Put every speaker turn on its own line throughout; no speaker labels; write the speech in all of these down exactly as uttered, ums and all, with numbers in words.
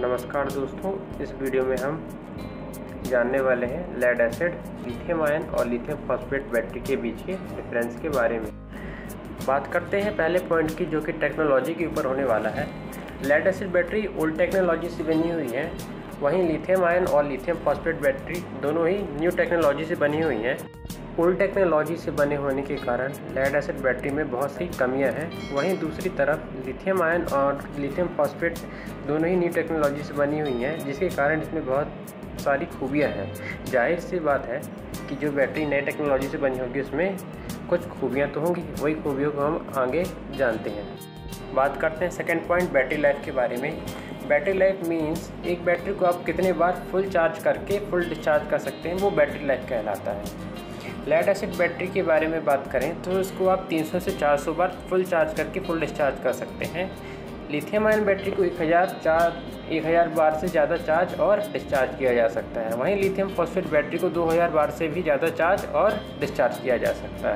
नमस्कार दोस्तों, इस वीडियो में हम जानने वाले हैं लेड एसिड, लिथियम आयन और लिथियम फॉस्फेट बैटरी के बीच के डिफरेंस के बारे में। बात करते हैं पहले पॉइंट की, जो कि टेक्नोलॉजी के ऊपर होने वाला है। Lead acid battery old technology से बनी हुई है, वहीं लिथियम आयन और लिथियम फॉस्फेट बैटरी दोनों ही न्यू टेक्नोलॉजी से बनी हुई हैं। ओल्ड टेक्नोलॉजी से बने होने के कारण लेड एसिड बैटरी में बहुत सी कमियां हैं, वहीं दूसरी तरफ लिथियम आयन और लिथियम फॉस्फेट दोनों ही न्यू टेक्नोलॉजी से बनी हुई हैं, जिसके कारण इसमें बहुत सारी खूबियां हैं। जाहिर सी बात है कि जो बैटरी नई टेक्नोलॉजी से बनी होगी उसमें कुछ खूबियाँ तो होंगी, वही खूबियों को हम आगे जानते हैं। बात करते हैं सेकेंड पॉइंट, बैटरी लाइफ के बारे में। बैटरी लाइफ मीन्स एक बैटरी को आप कितने बार फुल चार्ज करके फुल डिस्चार्ज कर सकते हैं, वो बैटरी लाइफ कहलाता है। लेड एसिड बैटरी के बारे में बात करें तो इसको आप तीन सौ से चार सौ बार फुल चार्ज करके फुल डिस्चार्ज कर सकते हैं। लिथियम आयन बैटरी को एक हज़ार चार एक हज़ार बार से ज़्यादा चार्ज और डिस्चार्ज किया जा सकता है। वहीं लिथियम फॉस्फेट बैटरी को दो हज़ार बार से भी ज़्यादा चार्ज और डिस्चार्ज किया जा सकता है।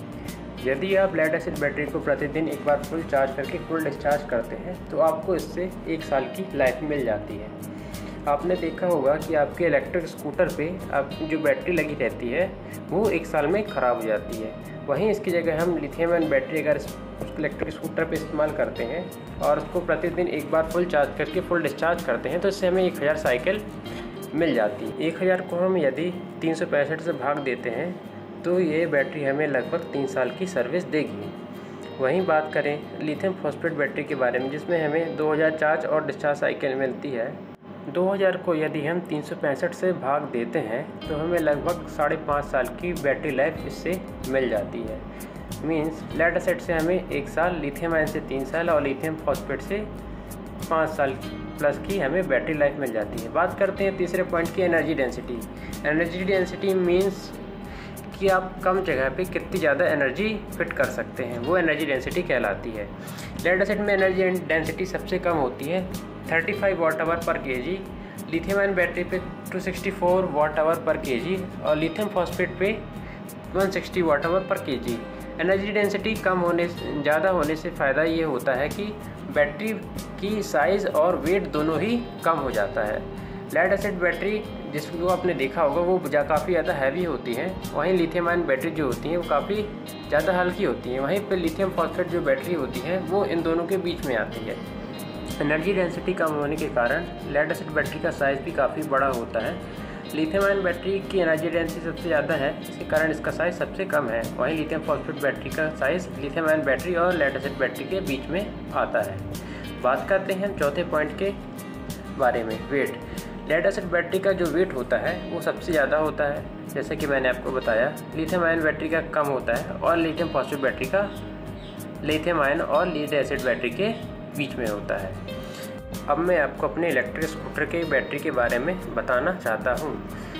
यदि आप लेड एसिड बैटरी को प्रतिदिन एक बार फुल चार्ज करके फुल डिस्चार्ज करते हैं तो आपको इससे एक साल की लाइफ मिल जाती है। आपने देखा होगा कि आपके इलेक्ट्रिक स्कूटर पे आपकी जो बैटरी लगी रहती है वो एक साल में ख़राब हो जाती है। वहीं इसकी जगह हम लिथियम आयन बैटरी अगर इलेक्ट्रिक स्कूटर पे इस्तेमाल करते हैं और उसको प्रतिदिन एक बार फुल चार्ज करके फुल डिस्चार्ज करते हैं तो इससे हमें एक हज़ार साइकिल मिल जाती है। एक हज़ार को हम यदि तीन सौ पैंसठ से भाग देते हैं तो ये बैटरी हमें लगभग तीन साल की सर्विस देगी। वहीं बात करें लिथियम फॉस्फेट बैटरी के बारे में, जिसमें हमें दो हज़ार चार्ज और डिस्चार्ज साइकिल मिलती है। दो हज़ार को यदि हम तीन सौ पैंसठ से भाग देते हैं तो हमें लगभग साढ़े पाँच साल की बैटरी लाइफ इससे मिल जाती है। मींस लेड एसिड से हमें एक साल, लिथियम आयन से तीन साल और लिथियम फॉस्फेट से पाँच साल प्लस की हमें बैटरी लाइफ मिल जाती है। बात करते हैं तीसरे पॉइंट की, energy density. Energy density means कि आप कम जगह पे कितनी ज़्यादा एनर्जी फिट कर सकते हैं, वो एनर्जी डेंसिटी कहलाती है। लेड एसिड में एनर्जी डेंसिटी सबसे कम होती है, पैंतीस वाट आवर पर केजी। लिथियम आयन बैटरी पे दो सौ चौंसठ वाट आवर पर केजी और लिथियम फॉस्फेट पे एक सौ साठ वाट आवर पर केजी। एनर्जी डेंसिटी कम होने ज़्यादा होने से फ़ायदा ये होता है कि बैटरी की साइज़ और वेट दोनों ही कम हो जाता है। लेड एसिड बैटरी जिसको आपने देखा होगा वो काफ़ी ज़्यादा हैवी होती हैं, वहीं लिथियम आयन बैटरी जो होती हैं वो काफ़ी ज़्यादा हल्की होती हैं। वहीं पर लिथियम फॉस्फेट जो बैटरी होती है वो इन दोनों के बीच में आती है। एनर्जी डेंसिटी कम होने के कारण लेड एसिड बैटरी का साइज़ भी काफ़ी बड़ा होता है। लिथियम आयन बैटरी की एनर्जी डेंसिटी सबसे ज़्यादा है, इसके कारण इसका साइज़ सबसे कम है। वहीं लिथियम फॉस्फेट बैटरी का साइज़ लिथियम आयन बैटरी और लेड एसिड बैटरी के बीच में आता है। बात करते हैं चौथे पॉइंट के बारे में, वेट। लेड एसिड बैटरी का जो वेट होता है वो सबसे ज़्यादा होता है, जैसे कि मैंने आपको बताया। लिथियम आयन बैटरी का कम होता है और लिथियम फॉस्फेट बैटरी का लिथियम आयन और लेड एसिड बैटरी के बीच में होता है। अब मैं आपको अपने इलेक्ट्रिक स्कूटर के बैटरी के बारे में बताना चाहता हूँ।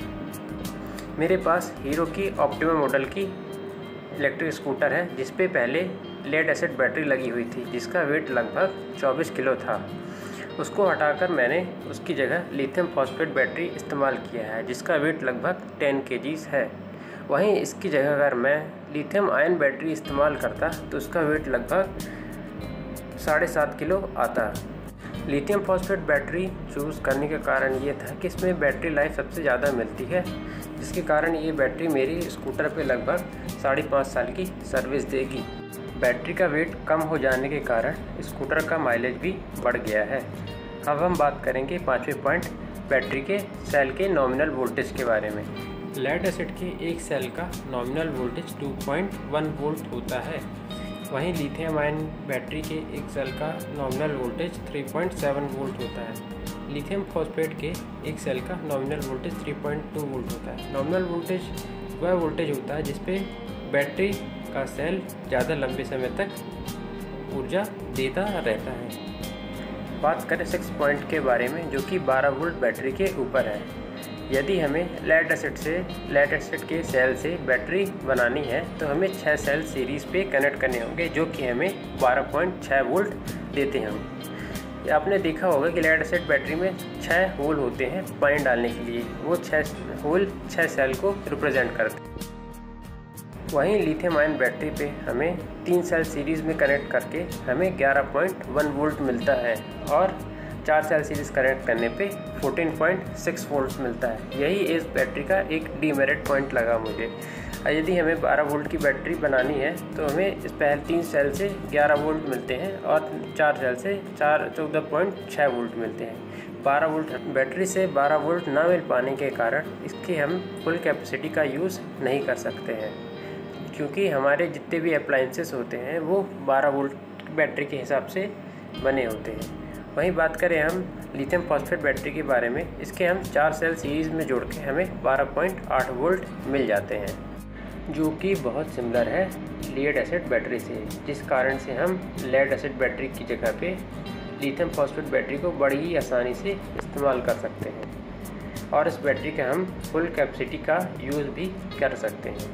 मेरे पास हीरो की ऑप्टिमा मॉडल की इलेक्ट्रिक स्कूटर है, जिस पे पहले लेड एसिड बैटरी लगी हुई थी, जिसका वेट लगभग चौबीस किलो था। उसको हटाकर मैंने उसकी जगह लिथियम फॉस्फेट बैटरी इस्तेमाल किया है, जिसका वेट लगभग दस केजीज है। वहीं इसकी जगह अगर मैं लिथियम आयन बैटरी इस्तेमाल करता तो उसका वेट लगभग साढ़े सात किलो आता। लिथियम फॉस्फेट बैटरी चूज़ करने का कारण ये था कि इसमें बैटरी लाइफ सबसे ज़्यादा मिलती है, जिसके कारण ये बैटरी मेरी स्कूटर पे लगभग साढ़े पाँच साल की सर्विस देगी। बैटरी का वेट कम हो जाने के कारण स्कूटर का माइलेज भी बढ़ गया है। अब हम बात करेंगे पाँचवें पॉइंट, बैटरी के सेल के नॉमिनल वोल्टेज के बारे में। लेड एसिड के एक सेल का नॉमिनल वोल्टेज दो पॉइंट एक वोल्ट होता है, वहीं लिथियम आयन बैटरी के एक सेल का नॉमिनल वोल्टेज तीन पॉइंट सात वोल्ट होता है। लिथियम फॉस्फेट के एक सेल का नॉमिनल वोल्टेज तीन पॉइंट दो वोल्ट होता है। नॉमिनल वोल्टेज वह वोल्टेज होता है जिस पे बैटरी का सेल ज़्यादा लंबे समय तक ऊर्जा देता रहता है। बात करें सिक्स पॉइंट के बारे में, जो कि बारह वोल्ट बैटरी के ऊपर है। यदि हमें लेड एसिड से लेड एसिड के सेल से बैटरी बनानी है तो हमें छः सेल सीरीज़ पे कनेक्ट करने होंगे, जो कि हमें बारह पॉइंट छह वोल्ट देते हैं। आपने देखा होगा कि लेड एसिड बैटरी में छः होल होते हैं पानी डालने के लिए, वो छः होल छः सेल को रिप्रेजेंट करते हैं। वहीं लिथियम आयन बैटरी पे हमें तीन सेल सीरीज़ में कनेक्ट करके हमें ग्यारह पॉइंट एक वोल्ट मिलता है और चार सेल सीरीज़ कनेक्ट करने पे चौदह पॉइंट छह वोल्ट मिलता है। यही इस बैटरी का एक डीमेरिट पॉइंट लगा मुझे। यदि हमें बारह वोल्ट की बैटरी बनानी है तो हमें इस पहले तीन सेल से ग्यारह वोल्ट मिलते हैं और चार सेल से चार चौदह पॉइंट छः वोल्ट मिलते हैं। बारह वोल्ट बैटरी से बारह वोल्ट ना मिल पाने के कारण इसकी हम फुल कैपेसिटी का यूज़ नहीं कर सकते हैं, क्योंकि हमारे जितने भी अप्लायंसेस होते हैं वो बारह वोल्ट बैटरी के हिसाब से बने होते हैं। वहीं बात करें हम लिथियम फॉस्फेट बैटरी के बारे में, इसके हम चार सेल सीरीज़ में जोड़ के हमें बारह पॉइंट आठ वोल्ट मिल जाते हैं, जो कि बहुत सिमिलर है लेड एसिड बैटरी से, जिस कारण से हम लेड एसिड बैटरी की जगह पे लिथियम फॉस्फेट बैटरी को बड़ी ही आसानी से इस्तेमाल कर सकते हैं और इस बैटरी का हम फुल कैपेसिटी का यूज़ भी कर सकते हैं।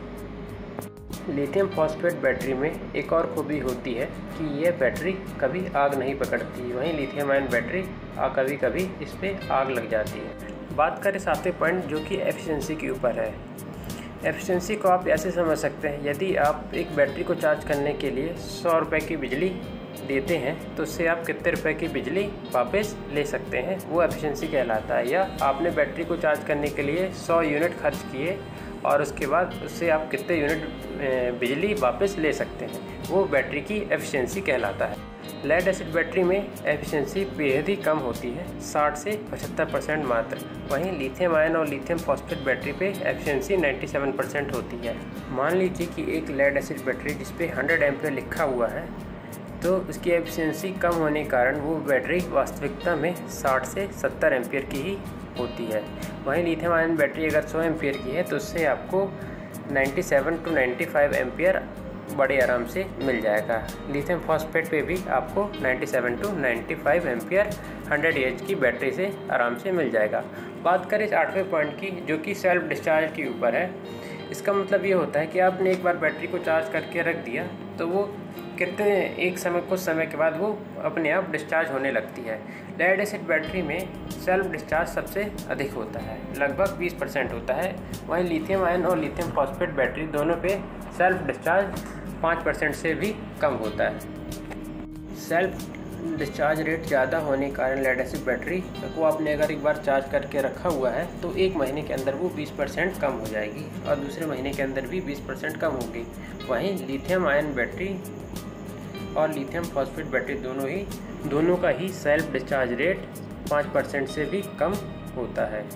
लिथियम फॉस्फेट बैटरी में एक और खूबी होती है कि यह बैटरी कभी आग नहीं पकड़ती, वहीं लिथियम आयन बैटरी कभी कभी इस पर आग लग जाती है। बात करें सातवें पॉइंट जो कि एफिशिएंसी के ऊपर है। एफिशिएंसी को आप ऐसे समझ सकते हैं, यदि आप एक बैटरी को चार्ज करने के लिए सौ रुपये की बिजली देते हैं तो उससे आप कितने रुपए की बिजली वापस ले सकते हैं, वो एफिशिएंसी कहलाता है। या आपने बैटरी को चार्ज करने के लिए सौ यूनिट खर्च किए और उसके बाद उससे आप कितने यूनिट बिजली वापस ले सकते हैं, वो बैटरी की एफिशिएंसी कहलाता है। लेड एसिड बैटरी में एफिशिएंसी बेहद ही कम होती है, साठ से पचहत्तर परसेंट मात्र। वहीं लिथियम आयन और लिथियम फॉस्फेट बैटरी पे एफिशिएंसी सत्तानवे परसेंट होती है। मान लीजिए कि एक लेड एसिड बैटरी जिस पे सौ एम्पीयर लिखा हुआ है, तो उसकी एफिशिएंसी कम होने के कारण वो बैटरी वास्तविकता में साठ से सत्तर एम्पीयर की ही होती है। वहीं लिथियम आयन बैटरी अगर सौ एम्पीयर की है तो उससे आपको सत्तानवे टू पचानवे एम्पीयर बड़े आराम से मिल जाएगा। लिथियम फॉस्फेट पे भी आपको सत्तानवे टू पचानवे एम्पीयर हंड्रेड एच की बैटरी से आराम से मिल जाएगा। बात करें इस आठवें पॉइंट की जो कि सेल्फ डिस्चार्ज के ऊपर है। इसका मतलब ये होता है कि आपने एक बार बैटरी को चार्ज करके रख दिया तो वो कितने एक समय कुछ समय के बाद वो अपने आप डिस्चार्ज होने लगती है। लेड एसिड बैटरी में सेल्फ डिस्चार्ज सबसे अधिक होता है, लगभग बीस परसेंट होता है। वहीं लिथियम आयन और लिथियम फॉस्फेट बैटरी दोनों पे सेल्फ डिस्चार्ज पाँच परसेंट से भी कम होता है। सेल्फ डिस्चार्ज रेट ज़्यादा होने के कारण लेड एसिड बैटरी को आपने अगर एक बार चार्ज करके रखा हुआ है तो एक महीने के अंदर वो बीस परसेंट कम हो जाएगी और दूसरे महीने के अंदर भी बीस परसेंट कम होगी। वहीं लिथियम आयन बैटरी और लिथियम फॉस्फेट बैटरी दोनों ही दोनों का ही सेल्फ डिस्चार्ज रेट पाँच परसेंट से भी कम होता है।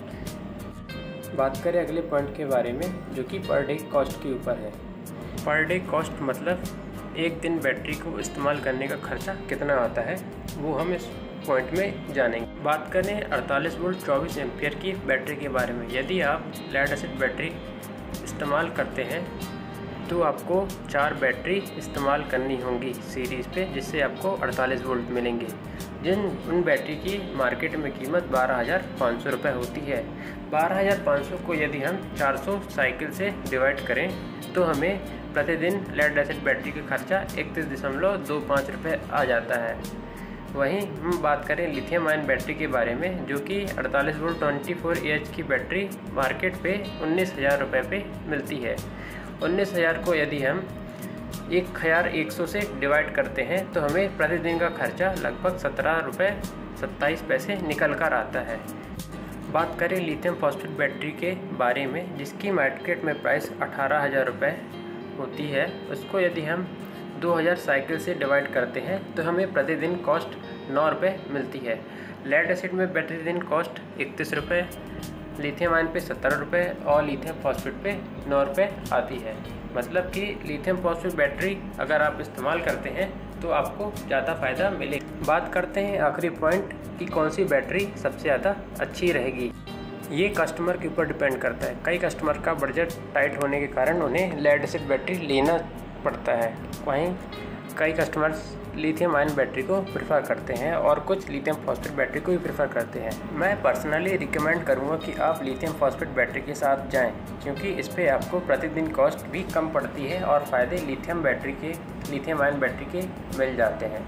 बात करें अगले पॉइंट के बारे में जो कि पर डे कॉस्ट के ऊपर है। पर डे कॉस्ट मतलब एक दिन बैटरी को इस्तेमाल करने का खर्चा कितना आता है, वो हम इस पॉइंट में जानेंगे। बात करें अड़तालीस वोल्ट चौबीस एम्पीयर की बैटरी के बारे में। यदि आप लेड एसिड बैटरी इस्तेमाल करते हैं तो आपको चार बैटरी इस्तेमाल करनी होंगी सीरीज़ पे, जिससे आपको अड़तालीस वोल्ट मिलेंगे। जिन उन बैटरी की मार्केट में कीमत बारह हज़ार पाँच सौ रुपये होती है। बारह हज़ार पाँच सौ को यदि हम चार सौ साइकिल से डिवाइड करें तो हमें प्रतिदिन लेड एसिड बैटरी का खर्चा इकतीस दशमलव दो पाँच रुपये आ जाता है। वहीं हम बात करें लिथियम आयन बैटरी के बारे में जो कि अड़तालीस वोल्ट चौबीस एच की बैटरी मार्केट पे उन्नीस हज़ार रुपये पे मिलती है। उन्नीस हज़ार को यदि हम एक हज़ार एक सौ से डिवाइड करते हैं तो हमें प्रतिदिन का खर्चा लगभग सत्रह रुपये सत्ताईस पैसे निकल कर आता है। बात करें लिथियम फॉस्फेट बैटरी के बारे में जिसकी मार्केट में प्राइस अठारह हज़ार रुपये होती है, उसको यदि हम दो हज़ार साइकिल से डिवाइड करते हैं तो हमें प्रतिदिन कॉस्ट नौ रुपये मिलती है। लेड एसिड में प्रतिदिन कॉस्ट इकतीस रुपये, लिथियम आयन पे सत्तर रुपये और लिथियम फॉस्फेट पे नौ रुपये आती है। मतलब कि लिथियम फॉस्फेट बैटरी अगर आप इस्तेमाल करते हैं तो आपको ज़्यादा फ़ायदा मिलेगा। बात करते हैं आखिरी पॉइंट कि कौन सी बैटरी सबसे ज़्यादा अच्छी रहेगी। ये कस्टमर के ऊपर डिपेंड करता है। कई कस्टमर का बजट टाइट होने के कारण उन्हें लेड एसिड बैटरी लेना पड़ता है, वहीं कई कस्टमर्स लिथियम आयन बैटरी को प्रेफर करते हैं और कुछ लिथियम फॉस्फेट बैटरी को भी प्रेफर करते हैं। मैं पर्सनली रिकमेंड करूंगा कि आप लिथियम फॉस्फेट बैटरी के साथ जाएं, क्योंकि इस पे आपको प्रतिदिन कॉस्ट भी कम पड़ती है और फ़ायदे लिथियम बैटरी के लिथियम आयन बैटरी के मिल जाते हैं।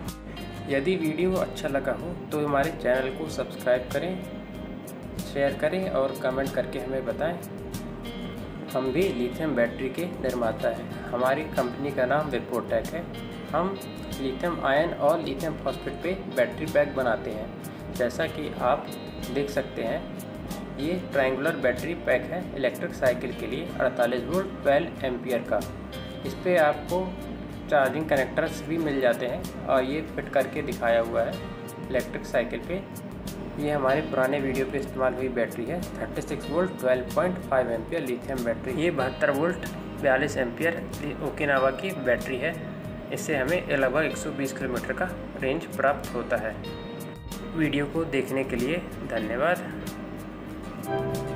यदि वीडियो अच्छा लगा हो तो हमारे चैनल को सब्सक्राइब करें, शेयर करें और कमेंट करके हमें बताएं। हम भी लिथियम बैटरी के निर्माता हैं। हमारी कंपनी का नाम विप्रोटेक है। हम लिथियम आयन और लिथियम फॉस्फेट पे बैटरी पैक बनाते हैं। जैसा कि आप देख सकते हैं, ये ट्रायंगुलर बैटरी पैक है इलेक्ट्रिक साइकिल के लिए अड़तालीस वोल्ट ट्वेल्व एम्पियर का। इस पर आपको चार्जिंग कनेक्टर्स भी मिल जाते हैं और ये फिट करके दिखाया हुआ है इलेक्ट्रिक साइकिल पे। ये हमारे पुराने वीडियो पे इस्तेमाल हुई बैटरी है छत्तीस volt twelve point five ampere lithium battery. ये बहत्तर वोल्ट बयालीस एम्पियर ओकिनावा की बैटरी है। इससे हमें लगभग एक सौ बीस किलोमीटर का रेंज प्राप्त होता है। वीडियो को देखने के लिए धन्यवाद।